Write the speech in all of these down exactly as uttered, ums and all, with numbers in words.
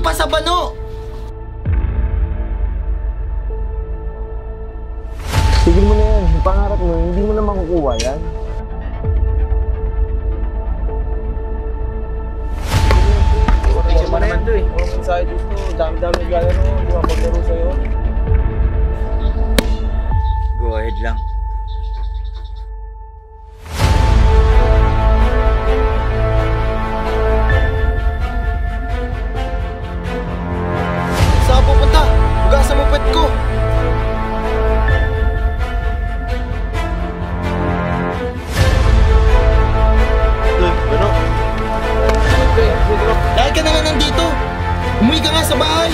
pa sa bano! Tigil mo na yan. Yung pangarap mo, hindi mo na makukuha yan. Tigil mo naman to eh. Ang mensahe dito, dami-dami naglalaro, hindi mapaglaro sa'yo. Go ahead lang. Saan pupunta? Hugasan mo pet ko! Ano? Dahil ka na nga nandito! Umuwi ka nga sa bahay!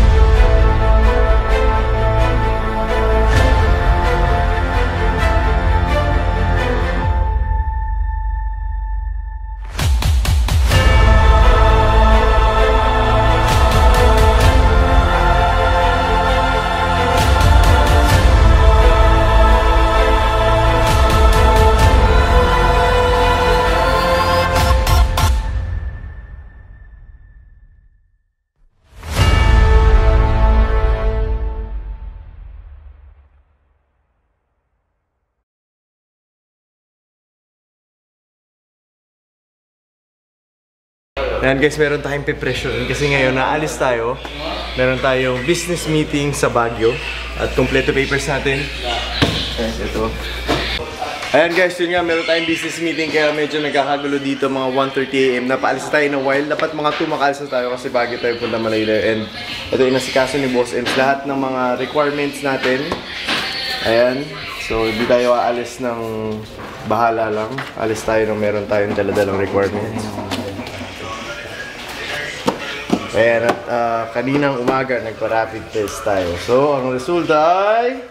Ayan guys, meron tayong preparation kasi ngayon naalis tayo. Meron tayong business meeting sa Baguio at kompleto papers natin. Ito. Ayan guys, yun nga, meron tayong business meeting kaya medyo nagkakagulo dito mga one thirty a m Napaalis tayo in a while. Dapat mga two makaalis tayo kasi Baguio tayo punta Malaysia. And ito inasikaso ni Boss Ems lahat ng mga requirements natin. Ayan. So hindi tayo aalis ng bahala lang. Alis tayo nung meron tayong daladalang requirements. Ayan, at uh, kaninang umaga nagpa-rapid test tayo. So, ang resulta ay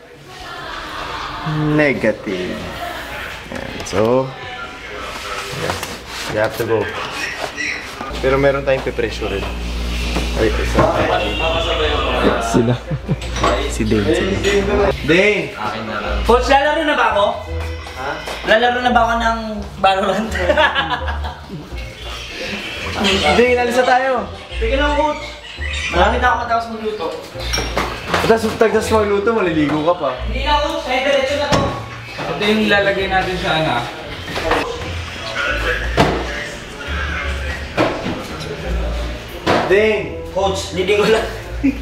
negative. Ayan, so yes, you have to go. Pero meron tayong pe-pressure rin. Ay, isa. Sila. Si Dane, sila. Dane! Coach, lalaro na ba ako? Ha? Lalaro na ba ako ng Valorant? Dane, alis na tayo! Sige lang, coach. Marami na ako matapos magluto. Tapos tagtas magluto, maliligo ka pa. Hindi na, coach. Kaya diretso na to. Ito yung ilalagay natin sa ano. Dane! Coach, hindi ko lang.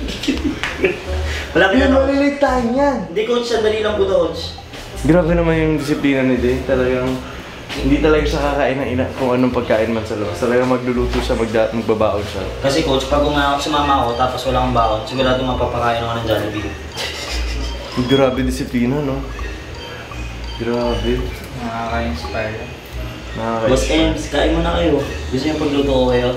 Wala Hindi, ka na. malilate tayo yan! Hindi, coach. Sandali lang po to, coach. Grabe naman yung disiplina ni Dane. Talagang hindi talaga siya kakain ng ina kung anong pagkain man sa labas. Talagang magluluto siya, magda magbabaon siya. Kasi coach, pag umawak sa mama ko tapos wala kang baon, sigurado mapapakain ako ng Jollibee. Grabe disiplina, no? Grabe. Nakaka-inspire. Boss Ems, kain mo na kayo. Gusto niyo pagluto ko kayo?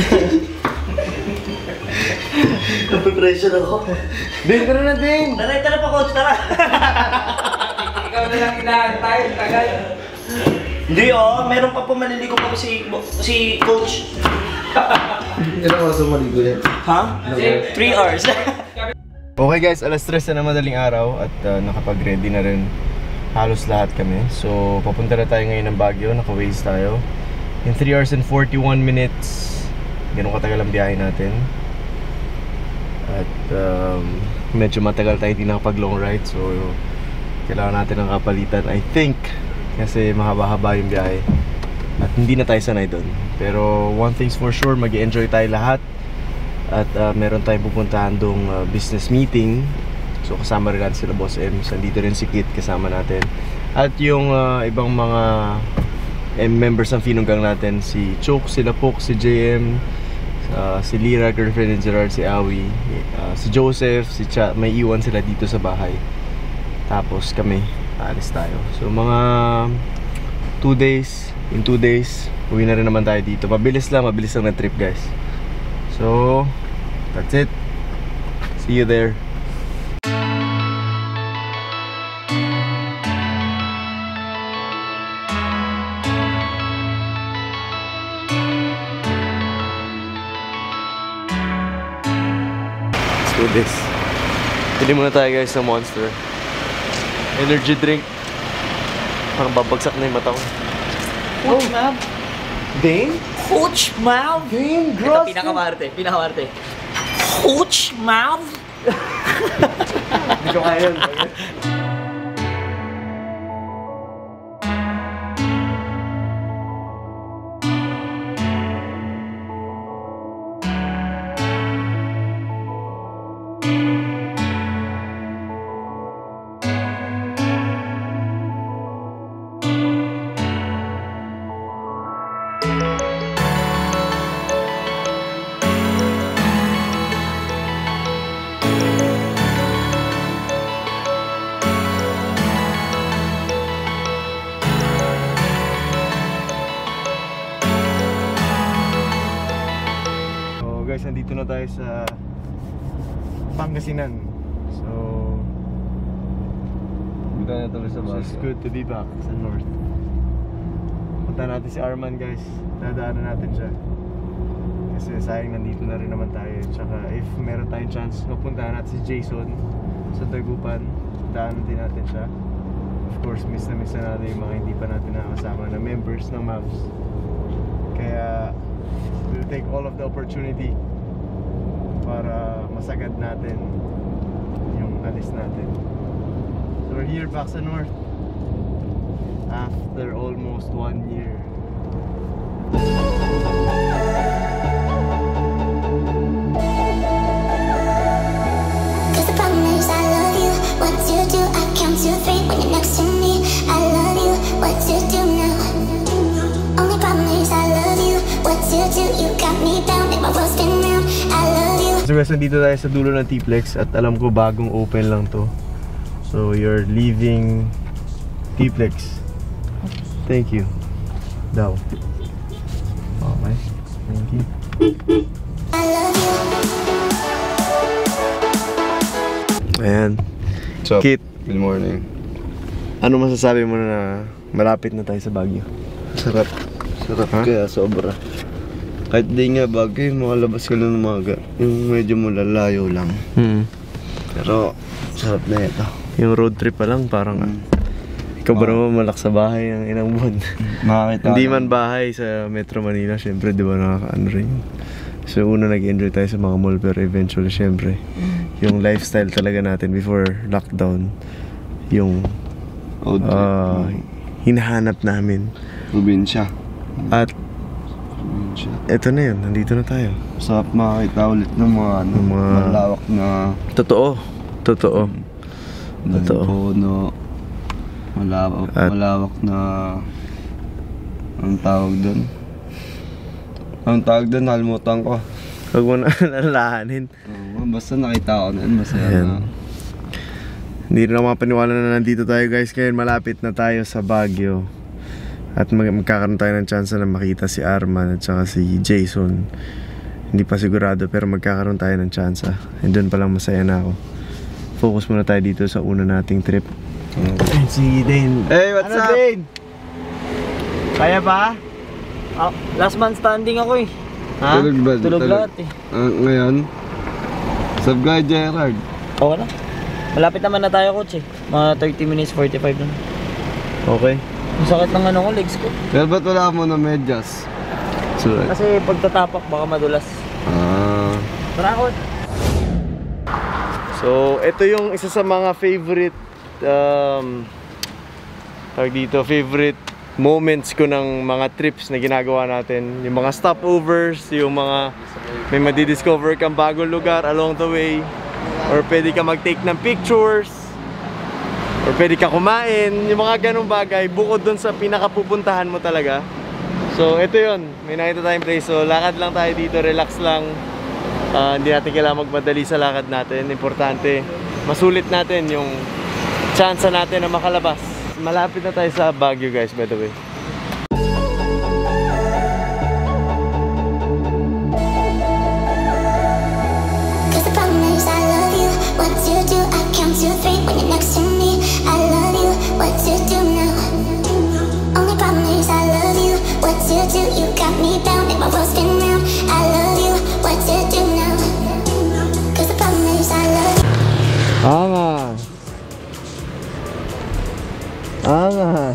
Napipressure ako. Dane, ka na na, Dane! Tara, tara pa coach, tara! Ikaw na lang inaantay, tagal. Hindi oh, meron pa po maliligo pa po si, si coach. Ilang oras mo maligo yan? Ha? three hours. Okay guys, alas tres na madaling araw at uh, nakapag-ready na rin halos lahat kami. So, papunta na tayo ngayon ng Baguio, naka-Waze tayo. In three hours and forty-one minutes, ganun katagal ang biyahe natin. At um, medyo matagal tayo hindi nakapag-long ride. So, kailangan natin ng kapalitan, I think. Kasi mahaba-haba yung biyahe at hindi na tayo sanay doon. Pero one thing's for sure, mag-enjoy tayo lahat. At uh, meron tayong pupuntahan doong uh, business meeting. So kasama rin natin sila Boss Ems. Nandito rin si Kit kasama natin. At yung uh, ibang mga eh, members ng Finunggang natin, si Choke, si Lapok, si J M, uh, si Lira, girlfriend ni Gerard, si Awi, uh, si Joseph, si Cha. May iwan sila dito sa bahay. Tapos kami aalis tayo. So mga two days, in two days uwi na rin naman tayo dito. Mabilis lang, mabilis lang na trip guys. So that's it. See you there. Let's do this. Pili muna tayo guys ng Monster energy drink. Parang babagsak na yung mata ko. Coach, ma'am. Dane? Coach, ma'am. Dane, Ito, gross. pinakamarte, pinakamarte. Hooch mouth. Hindi ko kaya yun. Guys, nandito na tayo sa Pangasinan. So, Punta na tuloy sa so it's good to be back sa North. Punta natin si Arman, guys. Dadaanan natin siya. Kasi sayang nandito na rin naman tayo. Tsaka if meron tayong chance, mapunta natin si Jason sa Dagupan. Daanan din natin siya. Of course, miss na miss na natin yung mga hindi pa natin nakakasama na members ng Mavs. Kaya we'll take all of the opportunity para masagad natin yung alis natin. So we're here back sa North after almost one year. Cause the problem is I love you. What to do? I count to three when you're next to me. I love you. What to do now? Only problem is I love you. What to do? You got me down, make my world spin round. I love you. So guys, nandito tayo sa dulo ng T-Plex at alam ko bagong open lang to. So you're leaving T-Plex. Thank you. Daw. Okay. Thank you. I love you. Ayan. What's up? Kit, Good morning. ano masasabi mo na malapit na tayo sa Baguio? Sarap. Sarap Ha? kaya sobra. Kahit di nga bagay, makalabas ka lang ng umaga. Yung medyo malalayo lang. Hmm. Pero sarap na ito. Yung road trip pa lang parang Mm. ikaw ba naman malak sa bahay ng inang buwan? Makakita Hindi ka man bahay sa Metro Manila, syempre di ba nakakaano rin yun. So una nag-enjoy tayo sa mga mall pero eventually syempre yung lifestyle talaga natin before lockdown yung Old ah, hinahanap namin. probinsya. At Probinsya. eto na yun, nandito na tayo. Sarap makakita ulit ng mga, ano, Ng mga- malawak na Totoo, totoo. na Totoo. puno. Malawak, At- malawak na anong tawag doon? Anong tawag doon? Nalimutan ko. Huwag mo na alalahanin. Oo, basta nakita ko na yun, masaya Ayan. na. Hindi rin ako mapaniwala na nandito tayo guys. Ngayon malapit na tayo sa Baguio. At mag magkakaroon tayo ng chance na makita si Arman at saka si Jason. Hindi pa sigurado pero magkakaroon tayo ng chance. And doon palang masaya na ako. Focus muna tayo dito sa una nating trip. Ayun si Dane. Hey, what's Ano, up? Dane? Kaya pa? Ah, last man standing ako eh. Ha? Tulog ba? Tulog Tulog. lahat eh. Ah, ngayon? Sub guy Gerard. Okay na. Malapit naman na tayo, coach eh. Mga thirty minutes, forty-five na. Okay. Ang sakit ng ano ko, legs ko. Pero ba't wala mo na medyas? Surat. Kasi pagtatapak baka madulas. Ah. Tara, coach. So, ito yung isa sa mga favorite um, tawag dito, favorite moments ko ng mga trips na ginagawa natin. Yung mga stopovers, yung mga may madidiscover kang bagong lugar along the way, or pwede ka mag-take ng pictures, or pwede ka kumain, yung mga ganong bagay bukod dun sa pinakapupuntahan mo talaga. So, ito yun, may nakita tayong place. So, lakad lang tayo dito, relax lang. Uh, hindi natin kailangan magmadali sa lakad natin. Importante, masulit natin yung chance natin na makalabas. Malapit na tayo sa Baguio guys, by the way. Cause the problem is I love you. What to do? I count to three when you're next to me. I love you. What to do now? Only problem is I love you. What to do? You got me down, make my world spin round. I love you. What to do now? Cause the problem is I love you. Angas! Angas!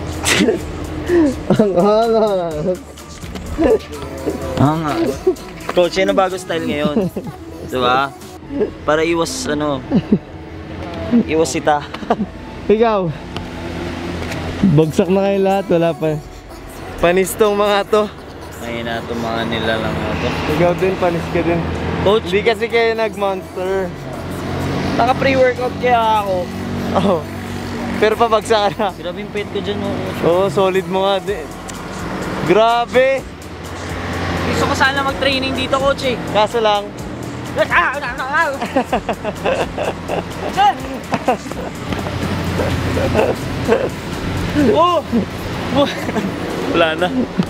Ang angas! Angas. Coach, yan ang bago style ngayon. Diba? Para iwas, ano, iwas sita. Ikaw. Bagsak na kayo lahat, wala pa. Panistong mga to. Ngayon na mga nila lang ito. Ikaw din, panis ka din. Coach, Hindi kasi kayo nag-monster. naka pre-workout kaya ako. Oh. Pero pabagsak ka na. Grabe yung pet ko dyan, oh. Oo, oh, solid mo nga din. Grabe! Gusto ko sana mag-training dito, coach eh. Kaso lang, Oh! Wala na.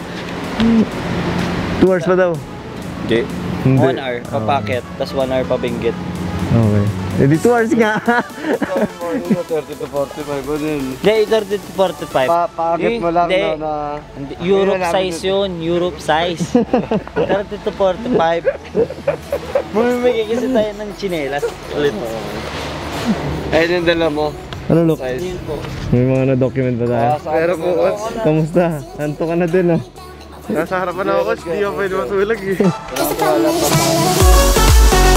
two hours pa daw. Okay. One hour papakit, tas one hour pabinggit. Okay. Eh di two hours nga. thirty to forty-five ba din? Hindi, thirty to forty-five. Pa Pakit mo lang Hindi. na, na... Hindi, Europe size yun, Europe size. thirty to forty-five. Bumibigay kasi tayo ng chinelas. Ulit mo. Ayun yung dala mo. Ano look? Yun po. May mga na-document ba tayo? Pero po, coach. Kamusta? Anto ka na din ah. Nasa harapan ako, coach. Di ako pwede matulog eh. Cause the problem is I love you.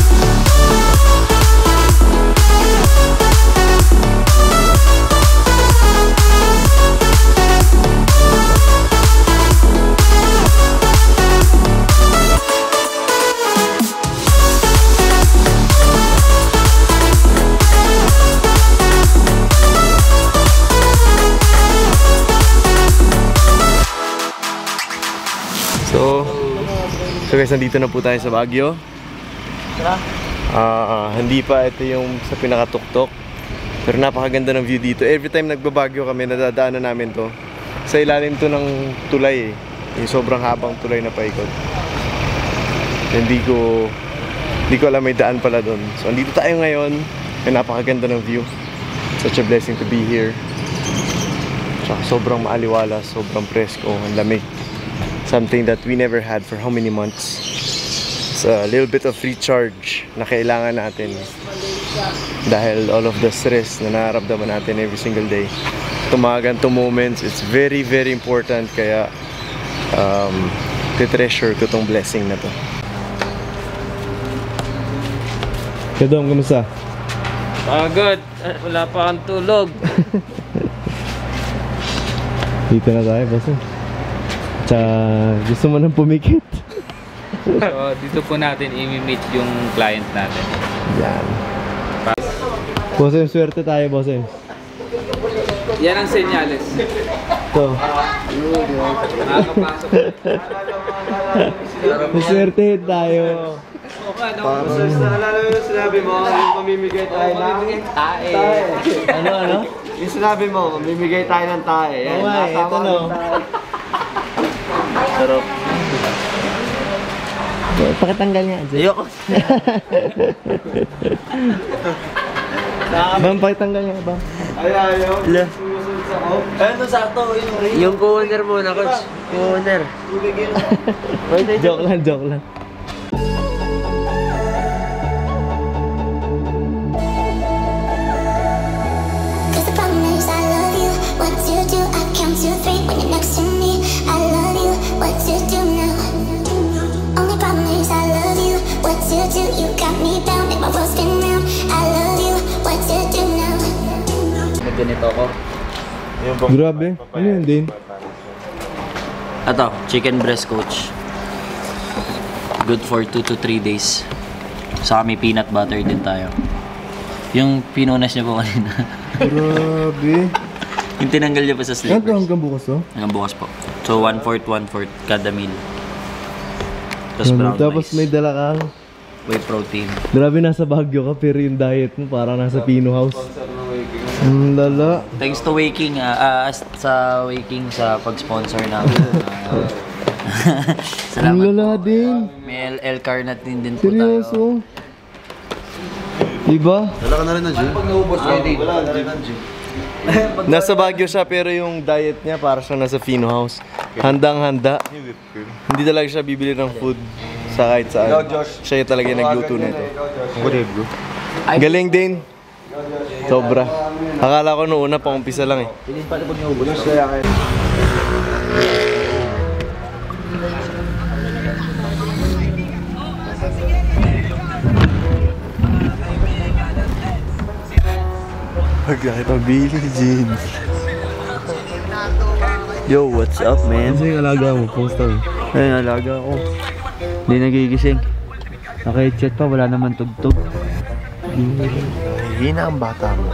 So, so guys, nandito na po tayo sa Baguio. Ah, hindi pa ito yung sa pinakatuktok. Pero napakaganda ng view dito. Every time nagbabagyo kami, nadadaanan namin to. Sa ilalim to ng tulay eh. Yung sobrang habang tulay na paikot. Hindi ko hindi ko alam may daan pala doon. So, andito tayo ngayon. Ay, napakaganda ng view. Such a blessing to be here. Tsaka sobrang maaliwala, sobrang presko, ang lamig. Something that we never had for how many months. It's a little bit of recharge na kailangan natin dahil all of the stress na nararamdaman natin every single day. Tumagan to moments, it's very very important, kaya um, titreasure ko tong blessing na to. Kadom, kamusta? Pagod. Wala pa kang tulog. Dito na tayo, boss. Tsaka gusto mo nang pumikit. So, dito po natin i-meet yung client natin. Yan. Bossem, swerte tayo, bossem. Yan ang senyales. Ito. Nakakapasok. Swerte tayo. Parang naalala mo yung sinabi mo, yung mamimigay tayo ng tae. Ano, ano? Yung sinabi mo, mamimigay tayo ng tae. Yan, Oo nga eh, nasama ito no. ng tae. Sarap. Pakitanggal nga. Ayoko. Bang, pakitanggal nga, bang. Ay, ayaw. Ala. Sumusunod sa ko. Ano sakto? Yung ring. Yung co-owner muna, coach. Co-owner. Joke lang, joke lang. Cause the problem is I love you. What to do? I count to three when you're next to me. I love you. What to do now? Only problem is I love you. What to do? You got me down, make my world spin round. I love you. What to do now? Ganito ako. Grabe. Ano yun din? Ito, chicken breast, coach. Good for two to three days. Saka may peanut butter din tayo. Yung pinunas niya po kanina. Grabe. Yung tinanggal niya pa sa Hanggang slippers. hanggang bukas oh. Hanggang bukas po. So, one fourth, one fourth kada meal. Tapos brown Tapos rice. may dala kang. Whey protein. Grabe, nasa Baguio ka pero yung diet mo parang nasa Pino House. Ang lala. Thanks to Waking, ah, ah, sa Waking sa pag-sponsor namin. Ah, Ang salamat lala po. din. May L, L carnitine din po tayo. Seryoso. Diba? Wala ka na rin ng gym? Pag naubos ka din. Wala na rin ng gym. Nasa Baguio siya pero yung diet niya para siya nasa Pino House. Handang-handa. Hindi talaga siya bibili ng food sa kahit saan. Ikaw, Josh. Siya yung talaga yung nagluto nito. Good bro. Galing din. Sobra. Akala ko noong una pang umpisa lang eh. Josh, kaya kayo. Pagkakit ang Billie Jean. Yo, what's up, man? Kasi yung alaga mo, kumusta mo? Ayun, alaga ko. Hindi nagigising. Naka-headset pa, wala naman tugtog. Hina ang bata mo.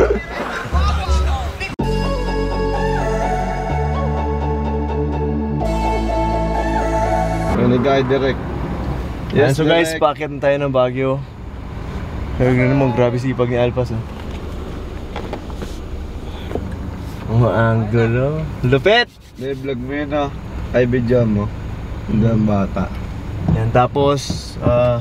Yung nag-guide direct. Yes, so guys, packet na tayo ng Baguio. Kaya nga naman, grabe sipag ni Alpas. Oh. Oh, angulo. Lupit! May vlog mo yun ah. Ay, video mo. Hindi ang bata. Yan, tapos, ah...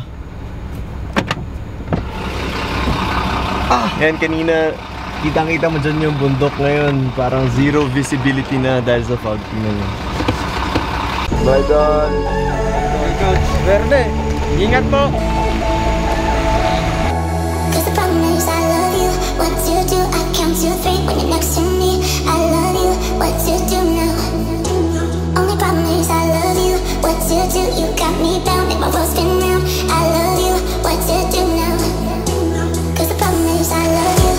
ah! Yan, kanina, kitang-kita mo dyan yung bundok ngayon. Parang zero visibility na dahil sa fog. Tingnan mo. Bye, Don. Bye, Coach. Verde, ingat po! Cause the problem is I love you. What to do? I count to three when you're next to me. I love you. What to do now? Only problem is I love you. What to do? You got me down, make my world spin round. I love you. What to do now? Cause the problem is I love you.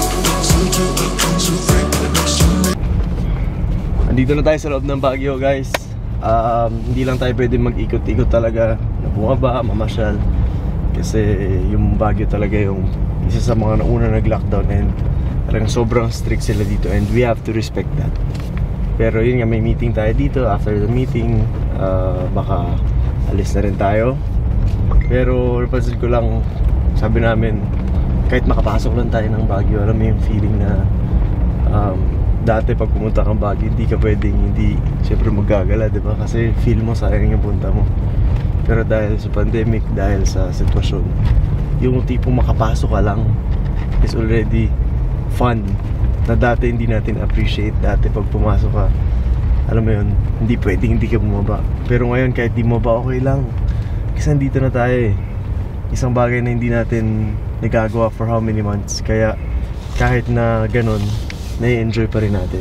Andito na tayo sa loob ng Baguio, guys. Um, hindi lang tayo pwede mag-ikot-ikot talaga na bumaba, mamasyal. Kasi yung Baguio talaga yung isa sa mga nauna nag-lockdown and talagang sobrang strict sila dito and we have to respect that. Pero yun nga, may meeting tayo dito. After the meeting, uh, baka alis na rin tayo. Pero napansin ko lang, sabi namin, kahit makapasok lang tayo ng Baguio, alam mo yung feeling na um, dati pag pumunta kang Baguio, hindi ka pwedeng hindi siyempre maggagala, diba? Kasi feel mo sayang yung punta mo. Pero dahil sa pandemic, dahil sa sitwasyon, yung tipong makapasok ka lang is already fun na dati hindi natin appreciate. Dati pag pumasok ka, alam mo yun, hindi pwedeng hindi ka bumaba. Pero ngayon kahit di bumaba, okay lang. Kasi nandito na tayo eh. Isang bagay na hindi natin nagagawa for how many months. Kaya kahit na ganun, nai-enjoy pa rin natin.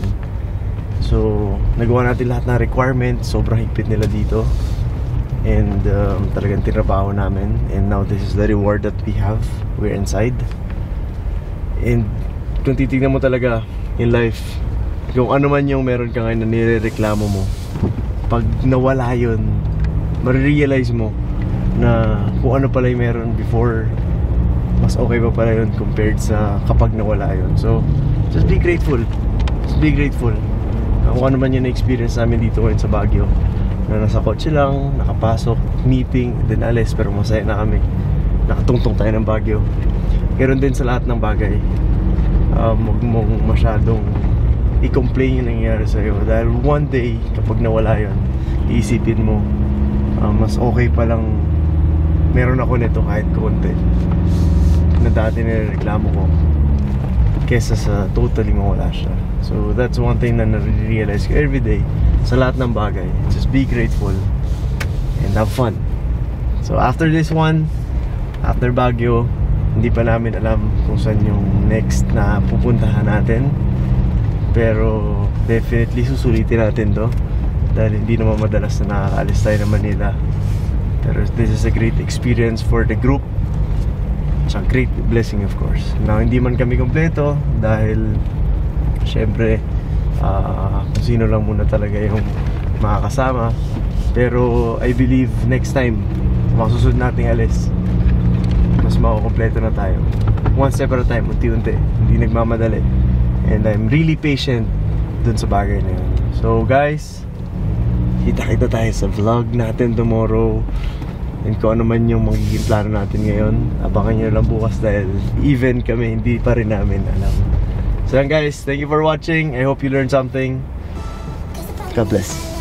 So, nagawa natin lahat ng requirements. Sobrang higpit nila dito. And um, talagang tinabaho namin. And now this is the reward that we have. We're inside. And kung titignan mo talaga in life, kung ano man yung meron ka ngayon na nirereklamo mo, pag nawala yun, marirealize mo na kung ano pala yung meron before, mas okay pa pala yun compared sa kapag nawala yun. So, just be grateful. Just be grateful. Kung ano man yung na-experience namin dito ngayon sa Baguio, na nasa kotse lang, nakapasok, meeting, then alis, pero masaya na kami. Nakatungtong tayo ng Baguio. Ganoon din sa lahat ng bagay. Um, huwag mong masyadong i-complain yung nangyayari sa'yo. Dahil one day, kapag nawala yun, iisipin mo, uh, mas okay palang meron ako nito kahit konti na dati nireklamo ko kesa sa totally mawala siya. So that's one thing na nare-realize ko everyday sa lahat ng bagay. Just be grateful and have fun. So after this one, after Baguio, hindi pa namin alam kung saan yung next na pupuntahan natin. Pero definitely susulitin natin to dahil hindi naman madalas na nakakaalis tayo ng Manila. Pero this is a great experience for the group. It's a great blessing of course. Now hindi man kami kompleto dahil syempre uh, kung sino lang muna talaga yung makakasama. Pero I believe next time mga susunod nating alis, mas makukompleto na tayo. One step at a time, unti-unti. Hindi nagmamadali. And I'm really patient dun sa bagay na yun. So guys, kita-kita tayo sa vlog natin tomorrow. And kung ano man yung magiging plano natin ngayon, abangan nyo lang bukas dahil even kami hindi pa rin namin alam. So yan guys, thank you for watching. I hope you learned something. God bless.